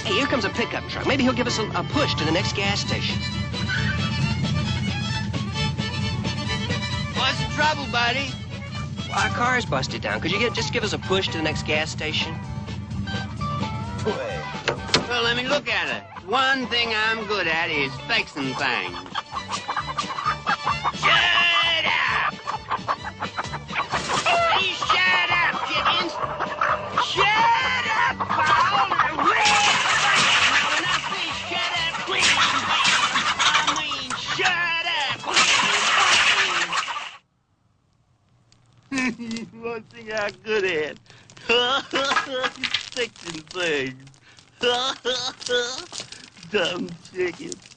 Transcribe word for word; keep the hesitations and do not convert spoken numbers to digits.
Hey, here comes a pickup truck. Maybe he'll give us a, a push to the next gas station. What's the trouble, buddy? Well, our car's busted down. Could you get, just give us a push to the next gas station? Well, let me look at it. One thing I'm good at is fixing things. Shut up! Please shut up, chickens! Shut up, Paul! Now, when I say shut up, please, I mean shut up! One thing I'm good at. Fixing things. Dumb chicken.